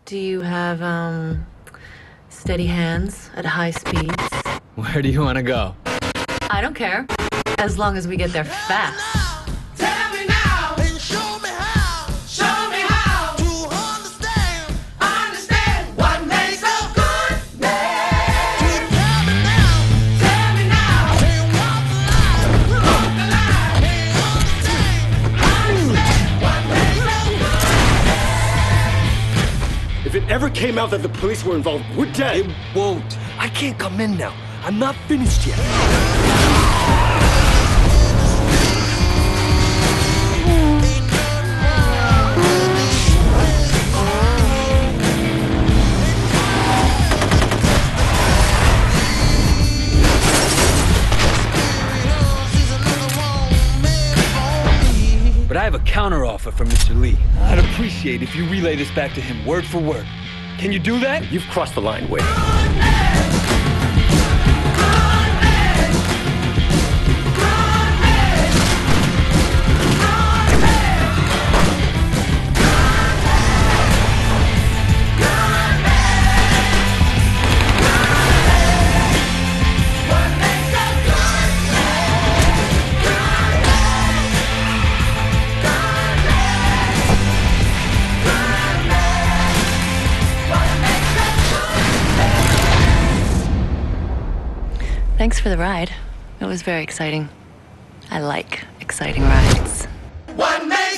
Do you have, steady hands at high speeds? Where do you want to go? I don't care, as long as we get there fast. Tell me now, and show me how. Show me how to understand what makes a good man. Tell me now, and walk the line, and understand what makes a good man. If it ever came out that the police were involved, we're dead. It won't. I can't come in now. I'm not finished yet. But I have a counteroffer from Mr. Lee. I'd appreciate if you relay this back to him word for word. Can you do that? You've crossed the line, Wade. Thanks for the ride. It was very exciting. I like exciting rides. What makes